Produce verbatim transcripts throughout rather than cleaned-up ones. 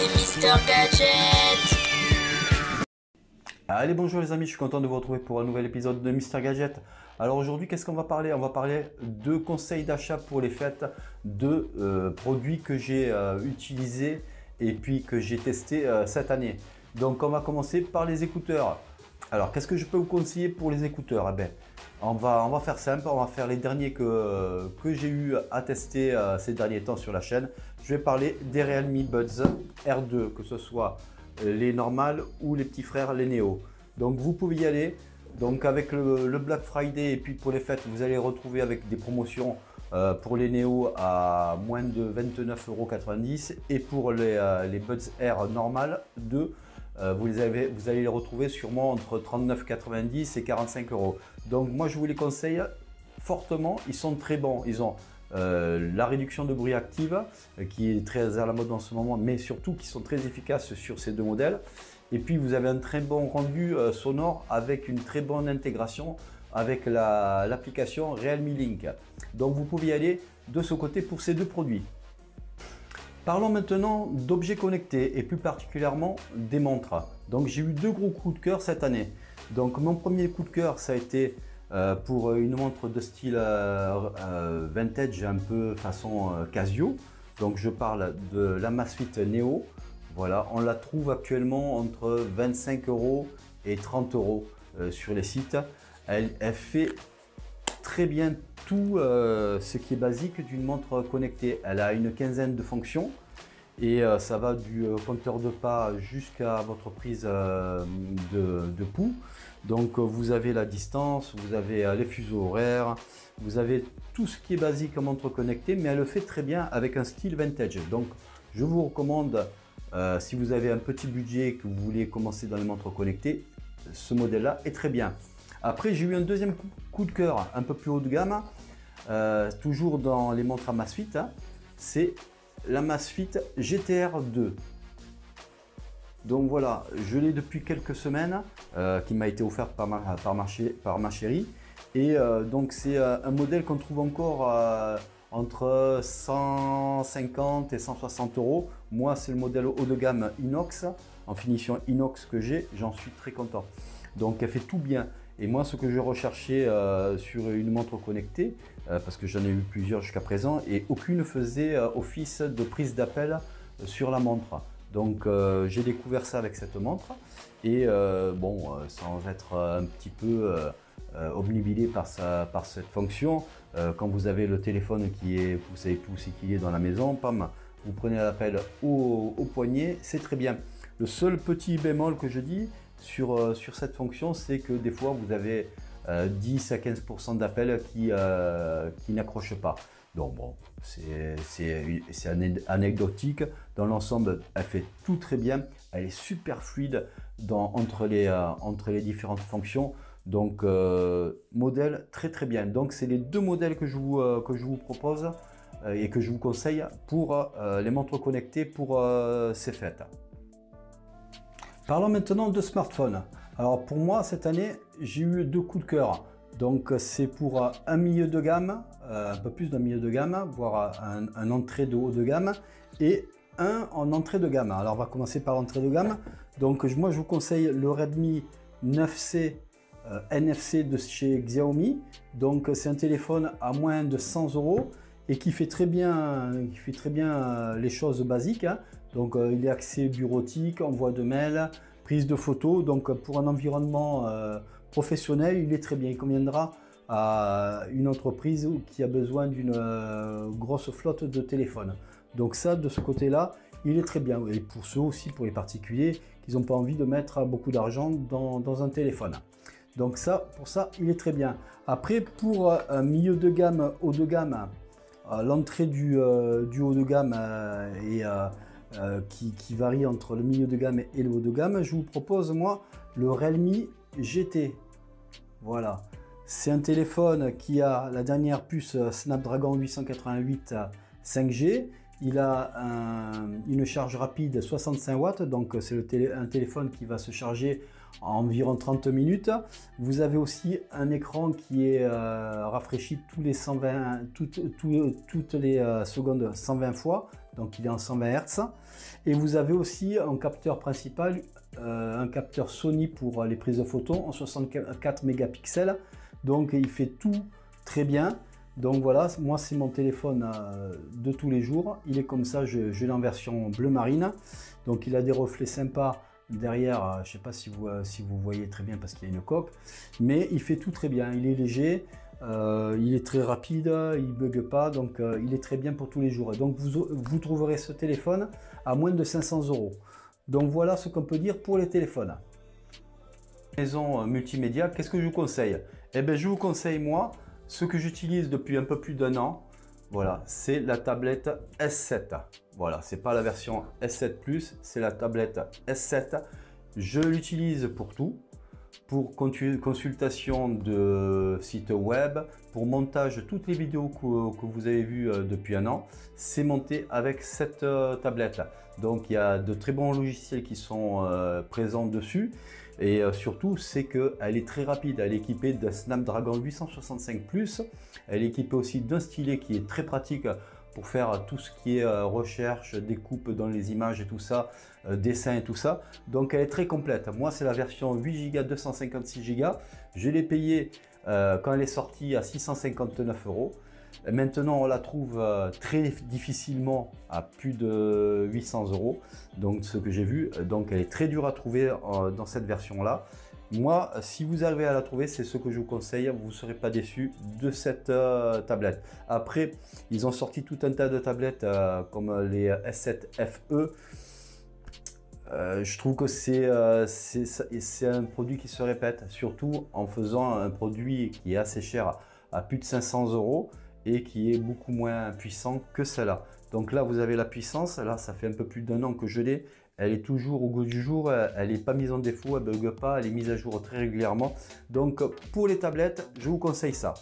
c'est Mister Gadget. Allez, bonjour les amis, je suis content de vous retrouver pour un nouvel épisode de Mister Gadget. Alors aujourd'hui, qu'est-ce qu'on va parler? On va parler de conseils d'achat pour les fêtes, de euh, produits que j'ai euh, utilisés et puis que j'ai testé euh, cette année. Donc on va commencer par les écouteurs. Alors qu'est-ce que je peux vous conseiller pour les écouteurs? Eh bien, on va, on va faire simple, on va faire les derniers que, que j'ai eu à tester euh, ces derniers temps sur la chaîne. Je vais parler des Realme Buds R deux, que ce soit les normales ou les petits frères, les Neo. Donc vous pouvez y aller. Donc avec le, le Black Friday et puis pour les fêtes, vous allez retrouver avec des promotions euh, pour les Neo à moins de vingt-neuf euros quatre-vingt-dix et pour les, euh, les Buds R normales deux, euh, vous, les avez, vous allez les retrouver sûrement entre trente-neuf euros quatre-vingt-dix et quarante-cinq euros. Donc moi je vous les conseille fortement, ils sont très bons. Ils ont euh, la réduction de bruit active euh, qui est très à la mode en ce moment, mais surtout qui sont très efficaces sur ces deux modèles. Et puis vous avez un très bon rendu euh, sonore avec une très bonne intégration avec l'application la, Realme Link. Donc vous pouvez y aller de ce côté pour ces deux produits. Parlons maintenant d'objets connectés et plus particulièrement des montres. Donc j'ai eu deux gros coups de cœur cette année. Donc mon premier coup de cœur, ça a été euh, pour une montre de style euh, euh, vintage, un peu façon euh, Casio. Donc je parle de l'Amazfit Neo. Voilà, on la trouve actuellement entre vingt-cinq euros et trente euros euh, sur les sites. Elle, elle fait très bien tout euh, ce qui est basique d'une montre connectée. Elle a une quinzaine de fonctions et euh, ça va du euh, compteur de pas jusqu'à votre prise euh, de, de pouls. Donc euh, vous avez la distance, vous avez euh, les fuseaux horaires, vous avez tout ce qui est basique en montre connectée, mais elle le fait très bien avec un style vintage. Donc je vous recommande, Euh, si vous avez un petit budget que vous voulez commencer dans les montres connectées, ce modèle-là est très bien. Après, j'ai eu un deuxième coup de cœur un peu plus haut de gamme, euh, toujours dans les montres Amazfit, hein, c'est l'Amazfit G T R deux. Donc voilà, je l'ai depuis quelques semaines, euh, qui m'a été offert par ma, par ma, par ma chérie. Et euh, donc c'est euh, un modèle qu'on trouve encore euh, entre cent cinquante et cent soixante euros. Moi, c'est le modèle haut de gamme inox, en finition inox que j'ai, j'en suis très content. Donc, elle fait tout bien. Et moi, ce que je recherchais euh, sur une montre connectée, euh, parce que j'en ai eu plusieurs jusqu'à présent, et aucune faisait euh, office de prise d'appel sur la montre. Donc, euh, j'ai découvert ça avec cette montre. Et euh, bon, euh, sans être un petit peu euh, euh, obnubilé par, sa, par cette fonction, euh, quand vous avez le téléphone qui est, vous savez plus où c'est qu'il est dans la maison, pam, vous prenez l'appel au, au poignet, c'est très bien. Le seul petit bémol que je dis sur, euh, sur cette fonction, c'est que des fois vous avez euh, dix à quinze pour cent d'appels qui, euh, qui n'accrochent pas. Donc bon, c'est anecdotique. Dans l'ensemble, elle fait tout très bien. Elle est super fluide dans, entre, les, euh, entre les différentes fonctions. Donc euh, modèle très très bien. Donc c'est les deux modèles que je vous, euh, que je vous propose euh, et que je vous conseille pour euh, les montres connectées pour euh, ces fêtes. Parlons maintenant de smartphones. Alors pour moi cette année j'ai eu deux coups de cœur. Donc c'est pour euh, un milieu de gamme, euh, un peu plus d'un milieu de gamme, voire un, un entrée de haut de gamme et un en entrée de gamme. Alors on va commencer par l'entrée de gamme. Donc moi je vous conseille le Redmi neuf C Euh, N F C de chez Xiaomi. Donc c'est un téléphone à moins de cent euros et qui fait très bien, qui fait très bien euh, les choses basiques, hein. Donc euh, il est axé bureautique, envoi de mail, prise de photos. Donc pour un environnement euh, professionnel, il est très bien. Il conviendra à une entreprise qui a besoin d'une euh, grosse flotte de téléphones. Donc ça, de ce côté-là, il est très bien. Et pour ceux aussi, pour les particuliers, qui n'ont pas envie de mettre beaucoup d'argent dans, dans un téléphone. Donc ça, pour ça, il est très bien. Après, pour un milieu de gamme, haut de gamme, euh, l'entrée du, euh, du haut de gamme euh, et, euh, euh, qui, qui varie entre le milieu de gamme et le haut de gamme, je vous propose, moi, le Realme G T. Voilà. C'est un téléphone qui a la dernière puce Snapdragon huit cent quatre-vingt-huit cinq G. Il a un, une charge rapide soixante-cinq watts, donc c'est télé, un téléphone qui va se charger environ trente minutes. Vous avez aussi un écran qui est euh, rafraîchi tous les cent vingt, toutes, toutes, toutes les euh, secondes cent vingt fois, donc il est en cent vingt hertz. Et vous avez aussi un capteur principal, euh, un capteur Sony pour les prises de photos en soixante-quatre mégapixels, donc il fait tout très bien. Donc voilà, moi c'est mon téléphone euh, de tous les jours, il est comme ça, je, je l'ai en version bleu marine, donc il a des reflets sympas derrière, euh, je ne sais pas si vous, euh, si vous voyez très bien parce qu'il y a une coque, mais il fait tout très bien, il est léger, euh, il est très rapide, il ne bug pas, donc euh, il est très bien pour tous les jours. Donc vous, vous trouverez ce téléphone à moins de cinq cents euros. Donc voilà ce qu'on peut dire pour les téléphones. Maison multimédia, qu'est-ce que je vous conseille? Eh bien je vous conseille moi, ce que j'utilise depuis un peu plus d'un an, voilà, c'est la tablette S sept. Voilà, c'est pas la version S sept plus, c'est la tablette S sept. Je l'utilise pour tout, pour consultation de sites web, pour montage de toutes les vidéos que, que vous avez vues depuis un an. C'est monté avec cette tablette. Donc il y a de très bons logiciels qui sont euh, présents dessus. Et euh, surtout, c'est qu'elle est très rapide. Elle est équipée d'un Snapdragon huit cent soixante-cinq plus. Elle est équipée aussi d'un stylet qui est très pratique pour faire tout ce qui est euh, recherche, découpe dans les images et tout ça, euh, dessin et tout ça. Donc elle est très complète. Moi, c'est la version huit giga deux cent cinquante-six giga. Je l'ai payée euh, quand elle est sortie à six cent cinquante-neuf euros. Maintenant, on la trouve euh, très difficilement à plus de huit cents euros. Donc, ce que j'ai vu, donc elle est très dure à trouver euh, dans cette version-là. Moi, si vous arrivez à la trouver, c'est ce que je vous conseille. Vous ne serez pas déçus de cette euh, tablette. Après, ils ont sorti tout un tas de tablettes euh, comme les S sept F E. Euh, je trouve que c'est euh, un produit qui se répète, surtout en faisant un produit qui est assez cher à plus de cinq cents euros. Et qui est beaucoup moins puissant que celle-là. Donc là, vous avez la puissance. Là, ça fait un peu plus d'un an que je l'ai. Elle est toujours au goût du jour. Elle n'est pas mise en défaut, elle ne bug pas. Elle est mise à jour très régulièrement. Donc pour les tablettes, je vous conseille ça.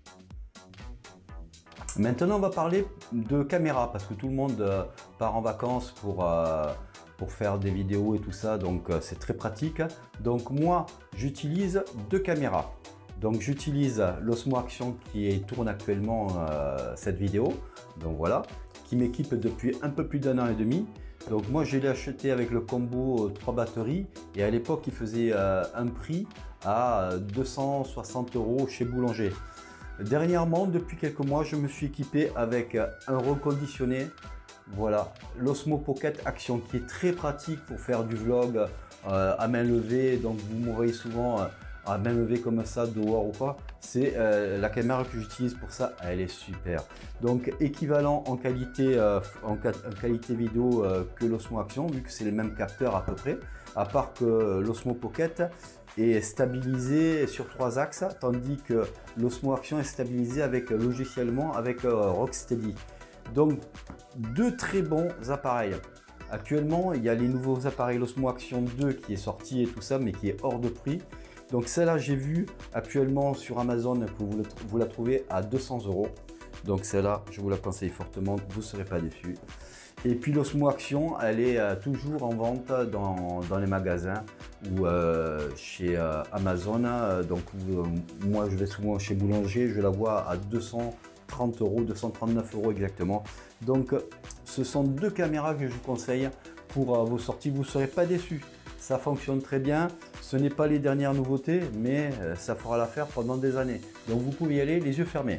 Maintenant, on va parler de caméra parce que tout le monde euh, part en vacances pour, euh, pour faire des vidéos et tout ça. Donc euh, c'est très pratique. Donc moi, j'utilise deux caméras. Donc j'utilise l'Osmo Action qui tourne actuellement euh, cette vidéo, donc voilà, qui m'équipe depuis un peu plus d'un an et demi. Donc moi je l'ai acheté avec le combo trois batteries et à l'époque il faisait euh, un prix à deux cent soixante euros chez Boulanger. Dernièrement, depuis quelques mois, je me suis équipé avec un reconditionné, voilà, l'Osmo Pocket Action qui est très pratique pour faire du vlog euh, à main levée. Donc vous m'aurez souvent euh, à main levée comme ça, dehors ou pas. C'est euh, la caméra que j'utilise pour ça, elle est super. Donc équivalent en qualité, euh, en, en qualité vidéo euh, que l'Osmo Action, vu que c'est les mêmes capteurs à peu près, à part que l'Osmo Pocket est stabilisé sur trois axes, tandis que l'Osmo Action est stabilisé avec logiciellement avec euh, Rocksteady. Donc deux très bons appareils. Actuellement, il y a les nouveaux appareils l'Osmo Action deux qui est sorti et tout ça, mais qui est hors de prix. Donc celle-là, j'ai vu actuellement sur Amazon que vous, le, vous la trouvez à deux cents euros. Donc celle-là, je vous la conseille fortement, vous ne serez pas déçus. Et puis l'Osmo Action, elle est euh, toujours en vente dans, dans les magasins ou euh, chez euh, Amazon. Donc où, euh, moi, je vais souvent chez Boulanger, je la vois à deux cent trente euros, deux cent trente-neuf euros exactement. Donc ce sont deux caméras que je vous conseille pour euh, vos sorties, vous ne serez pas déçus. Ça fonctionne très bien, ce n'est pas les dernières nouveautés, mais ça fera l'affaire pendant des années. Donc vous pouvez y aller les yeux fermés.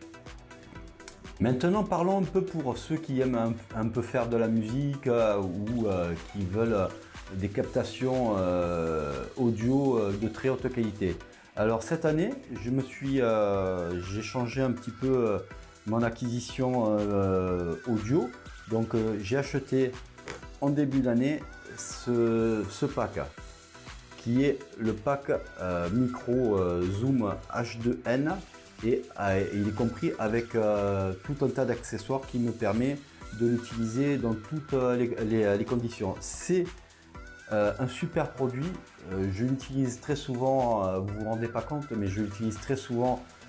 Maintenant parlons un peu pour ceux qui aiment un, un peu faire de la musique euh, ou euh, qui veulent euh, des captations euh, audio euh, de très haute qualité. Alors cette année, je me suis, euh, j'ai changé un petit peu euh, mon acquisition euh, audio. Donc euh, j'ai acheté en début d'année Ce, ce pack qui est le pack euh, micro euh, zoom H deux N et euh, il est compris avec euh, tout un tas d'accessoires qui me permet de l'utiliser dans toutes les, les, les conditions. C'est euh, un super produit, euh, je l'utilise très souvent, euh, vous vous rendez pas compte, mais je l'utilise très souvent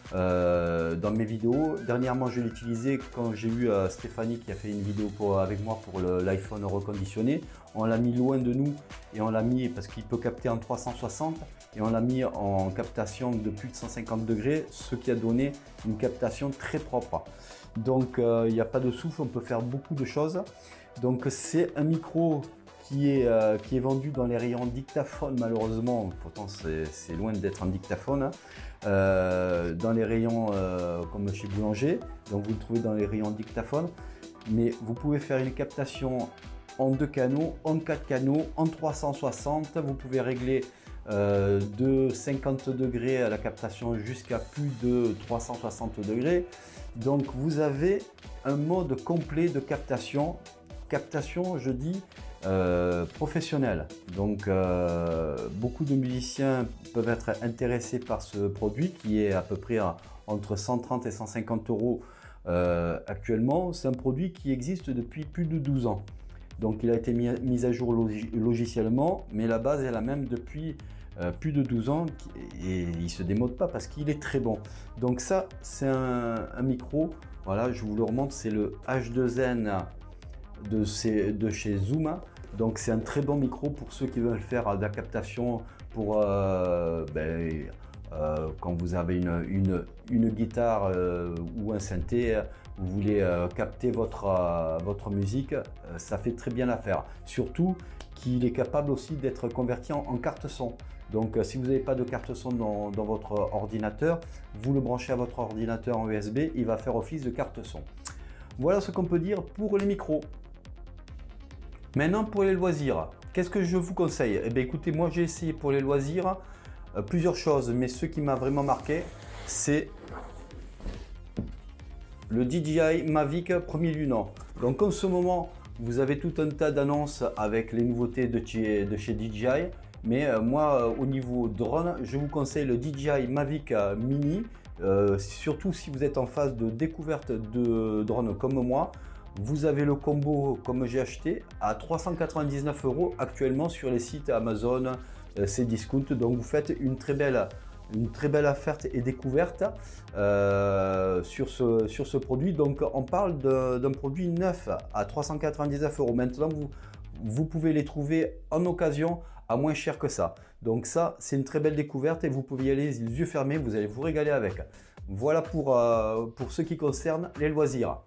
euh, dans mes vidéos. Dernièrement, je l'ai utilisé quand j'ai eu euh, Stéphanie qui a fait une vidéo pour, avec moi pour l'iPhone reconditionné. On l'a mis loin de nous et on l'a mis parce qu'il peut capter en trois cent soixante et on l'a mis en captation de plus de cent cinquante degrés, ce qui a donné une captation très propre. Donc euh, il n'y a pas de souffle, on peut faire beaucoup de choses. Donc c'est un micro qui est, euh, qui est vendu dans les rayons dictaphone, malheureusement, pourtant c'est loin d'être un dictaphone, hein. euh, dans les rayons euh, comme chez Boulanger, donc vous le trouvez dans les rayons dictaphone, mais vous pouvez faire une captation en deux canaux, en quatre canaux, en trois cent soixante, vous pouvez régler euh, de cinquante degrés à la captation jusqu'à plus de trois cent soixante degrés, donc vous avez un mode complet de captation, captation je dis euh, professionnelle. Donc euh, beaucoup de musiciens peuvent être intéressés par ce produit qui est à peu près à, entre cent trente et cent cinquante euros euh, actuellement. C'est un produit qui existe depuis plus de douze ans. Donc il a été mis, mis à jour log logiciellement, mais la base est la même depuis euh, plus de douze ans et il ne se démode pas parce qu'il est très bon. Donc ça, c'est un, un micro, voilà, je vous le remonte, c'est le H deux N de, ces, de chez Zoom. Donc c'est un très bon micro pour ceux qui veulent faire de la captation pour euh, ben, euh, quand vous avez une, une, une guitare euh, ou un synthé, vous voulez euh, capter votre, euh, votre musique, euh, ça fait très bien l'affaire. Surtout qu'il est capable aussi d'être converti en, en carte son. Donc euh, si vous n'avez pas de carte son dans, dans votre ordinateur, vous le branchez à votre ordinateur en U S B, il va faire office de carte son. Voilà ce qu'on peut dire pour les micros. Maintenant pour les loisirs, qu'est-ce que je vous conseille? Eh bien écoutez, moi j'ai essayé pour les loisirs euh, plusieurs choses, mais ce qui m'a vraiment marqué, c'est le D J I Mavic premier Lunan. Donc en ce moment, vous avez tout un tas d'annonces avec les nouveautés de chez, de chez D J I, mais euh, moi euh, au niveau drone, je vous conseille le D J I Mavic Mini, euh, surtout si vous êtes en phase de découverte de drone comme moi. Vous avez le combo comme j'ai acheté à trois cent quatre-vingt-dix-neuf euros actuellement sur les sites Amazon, euh, Cdiscount. Donc vous faites une très belle, une très belle affaire et découverte euh, sur, ce, sur ce produit. Donc on parle d'un produit neuf à trois cent quatre-vingt-dix-neuf euros. Maintenant vous, vous pouvez les trouver en occasion à moins cher que ça. Donc ça c'est une très belle découverte et vous pouvez y aller les yeux fermés, vous allez vous régaler avec. Voilà pour, euh, pour ce qui concerne les loisirs.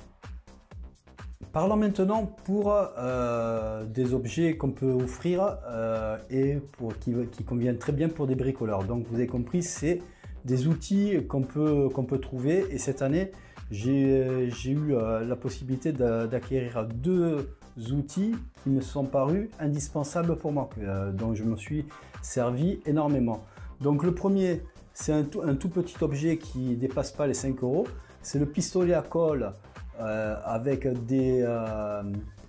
Parlons maintenant pour euh, des objets qu'on peut offrir euh, et pour, qui, qui conviennent très bien pour des bricoleurs. Donc vous avez compris, c'est des outils qu'on peut, qu'on peut trouver. Et cette année, j'ai eu euh, la possibilité d'acquérir deux outils qui me sont parus indispensables pour moi, euh, dont je me suis servi énormément. Donc le premier, c'est un, un tout petit objet qui ne dépasse pas les cinq euros. C'est le pistolet à colle. Euh, avec des, euh,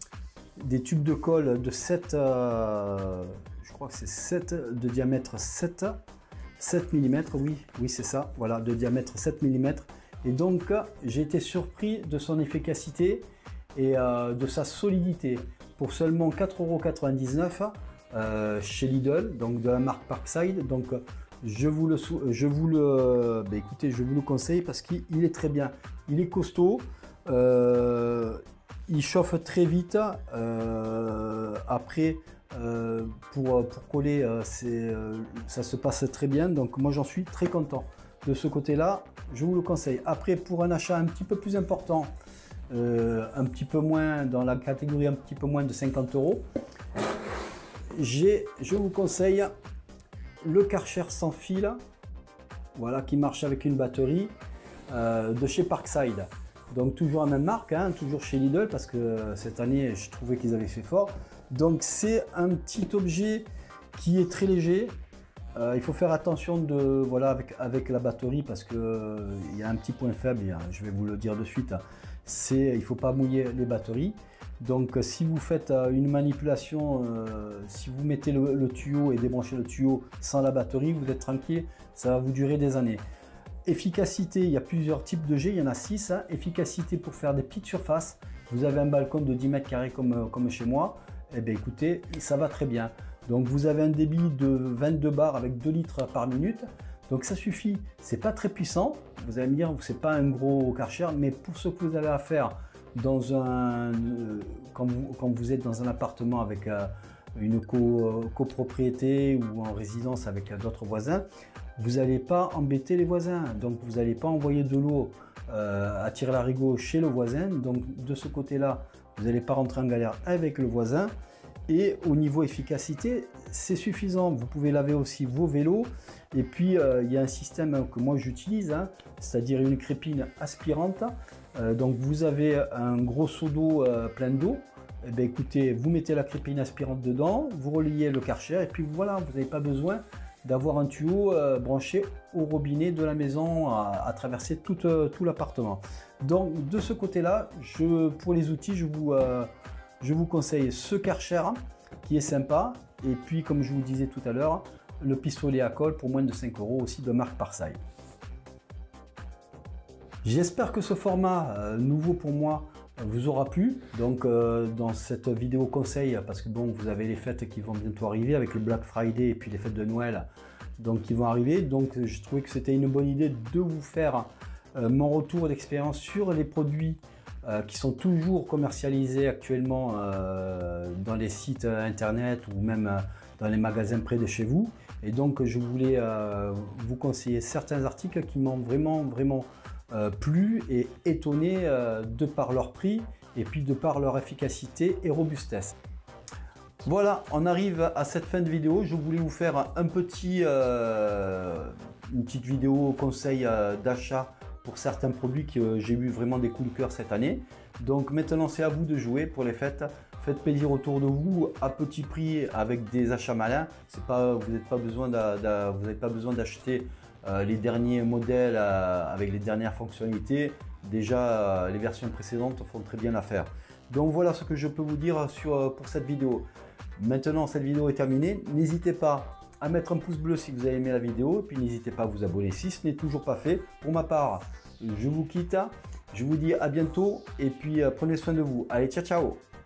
des tubes de colle de sept, euh, je crois que c'est sept, de diamètre sept, sept millimètres, oui, oui c'est ça, voilà, de diamètre sept millimètres. Et donc j'ai été surpris de son efficacité et euh, de sa solidité pour seulement quatre euros quatre-vingt-dix-neuf euh, chez Lidl, donc de la marque Parkside. Donc je vous le, je vous le, bah, écoutez, je vous le conseille parce qu'il est très bien, il est costaud. Euh, il chauffe très vite. Euh, après, euh, pour, pour coller, euh, euh, ça se passe très bien. Donc moi j'en suis très content. De ce côté-là, je vous le conseille. Après, pour un achat un petit peu plus important, euh, un petit peu moins dans la catégorie un petit peu moins de cinquante euros, j'ai, je vous conseille le Karcher sans fil, voilà, qui marche avec une batterie euh, de chez Parkside. Donc toujours la même marque, hein, toujours chez Lidl parce que cette année je trouvais qu'ils avaient fait fort. Donc c'est un petit objet qui est très léger. Euh, il faut faire attention de, voilà, avec, avec la batterie parce qu'il euh, y a un petit point faible, hein, je vais vous le dire de suite, c'est il ne faut pas mouiller les batteries. Donc si vous faites euh, une manipulation, euh, si vous mettez le, le tuyau et débranchez le tuyau sans la batterie, vous êtes tranquille, ça va vous durer des années. Efficacité, il y a plusieurs types de jets, il y en a six. Hein. Efficacité pour faire des petites surfaces. Vous avez un balcon de dix mètres carrés comme, comme chez moi. Eh bien écoutez, ça va très bien. Donc vous avez un débit de vingt-deux bars avec deux litres par minute. Donc ça suffit, c'est pas très puissant, vous allez me dire c'est pas un gros Karcher, mais pour ce que vous avez à faire dans un, euh, quand, vous, quand vous êtes dans un appartement avec euh, une co, copropriété ou en résidence avec euh, d'autres voisins, vous n'allez pas embêter les voisins, donc vous n'allez pas envoyer de l'eau euh, à tirer l'arigot chez le voisin, donc de ce côté-là, vous n'allez pas rentrer en galère avec le voisin. Et au niveau efficacité, c'est suffisant. Vous pouvez laver aussi vos vélos. Et puis, euh, il y a un système que moi j'utilise, hein, c'est-à-dire une crépine aspirante. Euh, donc, vous avez un gros seau d'eau euh, plein d'eau. Eh bien, écoutez, vous mettez la crépine aspirante dedans, vous relayez le Karcher et puis voilà, vous n'avez pas besoin d'avoir un tuyau euh, branché au robinet de la maison à, à traverser tout, euh, tout l'appartement. Donc, de ce côté-là, je, pour les outils, je vous... Euh, Je vous conseille ce Karcher qui est sympa et puis comme je vous disais tout à l'heure, le pistolet à colle pour moins de cinq euros aussi de marque Parsai. J'espère que ce format euh, nouveau pour moi vous aura plu. Donc euh, dans cette vidéo conseil, parce que bon, vous avez les fêtes qui vont bientôt arriver avec le Black Friday et puis les fêtes de Noël donc qui vont arriver. Donc je trouvais que c'était une bonne idée de vous faire euh, mon retour d'expérience sur les produits Euh, qui sont toujours commercialisés actuellement euh, dans les sites internet ou même euh, dans les magasins près de chez vous. Et donc je voulais euh, vous conseiller certains articles qui m'ont vraiment vraiment euh, plu et étonné euh, de par leur prix et puis de par leur efficacité et robustesse. Voilà, on arrive à cette fin de vidéo. Je voulais vous faire un petit, euh, une petite vidéo conseil euh, d'achat pour certains produits que euh, j'ai eu vraiment des coups de cœur cette année. Donc maintenant c'est à vous de jouer pour les fêtes. Faites plaisir autour de vous à petit prix avec des achats malins. C'est pas, vous n'avez pas besoin d'acheter euh, les derniers modèles euh, avec les dernières fonctionnalités. Déjà euh, les versions précédentes font très bien l'affaire. Donc voilà ce que je peux vous dire sur, euh, pour cette vidéo. Maintenant cette vidéo est terminée. N'hésitez pas à mettre un pouce bleu si vous avez aimé la vidéo, et puis n'hésitez pas à vous abonner si ce n'est toujours pas fait. Pour ma part, je vous quitte, je vous dis à bientôt, et puis prenez soin de vous. Allez, ciao ciao!